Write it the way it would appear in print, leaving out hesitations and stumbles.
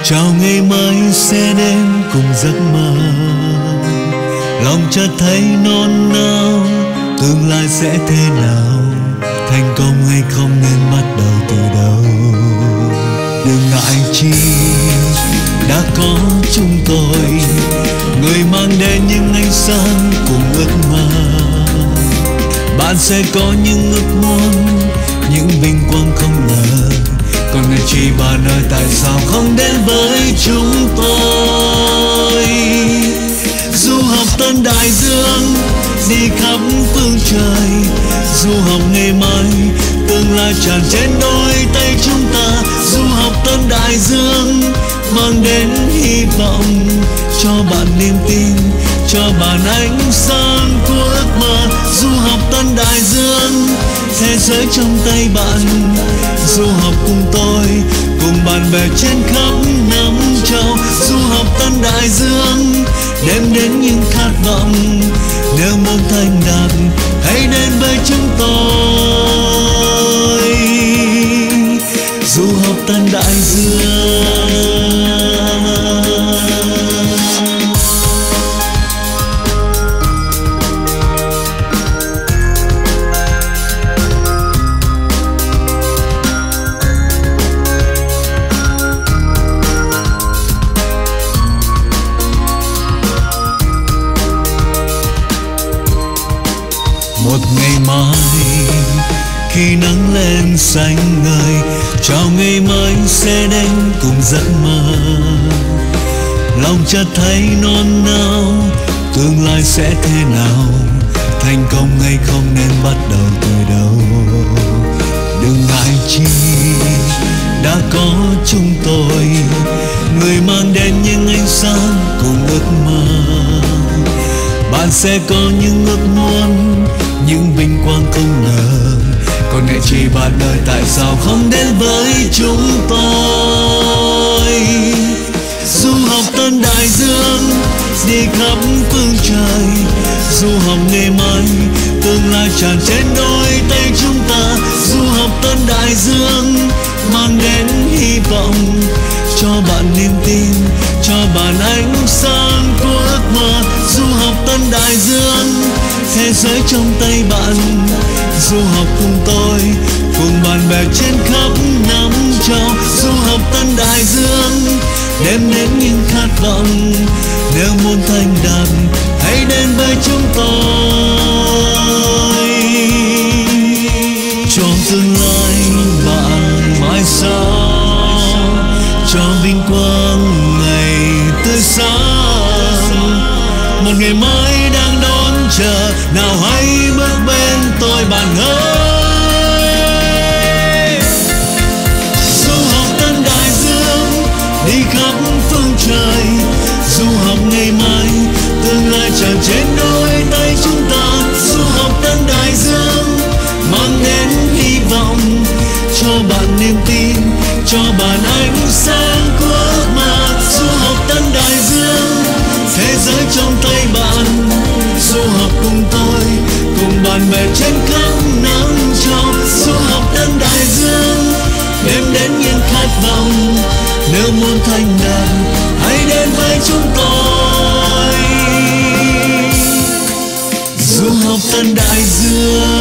chào ngày mai sẽ đến cùng giấc mơ. Lòng chợt thấy non nao, tương lai sẽ thế nào, thành công hay không nên bắt đầu từ đâu. Đừng ngại chi đã có chúng tôi, người mang đến những ánh sáng cùng ước mơ. Bạn sẽ có những ước muốn, những vinh quang không ngờ. Còn người chỉ bạn ơi, tại sao không đến với chúng tôi? Du học tân đại dương, đi khắp phương trời. Du học ngày mai, tương lai tràn trên đôi tay chúng ta. Du học tân đại dương, mang đến hy vọng cho bạn niềm tin, cho bạn ánh sáng của ước mơ. Du học tân đại dương, thế giới trong tay bạn. Du học cùng tôi, cùng bạn bè trên khắp năm châu. Du học tân đại dương, đem đến những khát vọng. Nếu muốn thành đạt, hãy đến với chúng tôi. Du học tân đại dương. Một ngày mai khi nắng lên xanh ngời, chào ngày mai sẽ đến cùng giấc mơ. Lòng chợt thấy non nao, tương lai sẽ thế nào, thành công hay không nên bắt đầu từ đâu. Đừng ngại chi đã có chúng tôi, người mang đến những ánh sáng cùng ước mơ. Bạn sẽ có những ước muốn, những vinh quang không ngờ. Còn nghệ chỉ bạn ơi, tại sao không đến với chúng tôi? Du học tân đại dương, đi khắp phương trời. Du học ngày mai, tương lai tràn trên đôi tay chúng ta. Du học tân đại dương, mang đến hy vọng cho bạn niềm tin, cho bạn ánh sáng của ước mơ. Du học tân đại dương, thế giới trong tay bạn. Du học cùng tôi, cùng bạn bè trên khắp năm châu. Du học tân đại dương, đem đến những khát vọng. Nếu muốn thành đạt, hãy đến với chúng tôi. Cho tương lai bạn mãi sau, cho vinh quang ngày tươi sáng. Một ngày mai đang đón chờ, nào hãy bước bên tôi bạn ơi. Du học tân đại dương, đi khắp phương trời. Du học ngày mai, tương lai tràn trên đôi tay chúng ta. Du học tân đại dương, mang đến hy vọng cho bạn niềm tin, cho bạn ánh sáng của ước mơ. Du học tân đại dương, thế giới trong tay bạn. Du học cùng tôi, cùng bạn bè trên khắp năm châu. Du học tân đại dương, đem đến những khát vọng. Nếu muốn thành đạt, hãy đến với chúng tôi. Du học tân đại dương.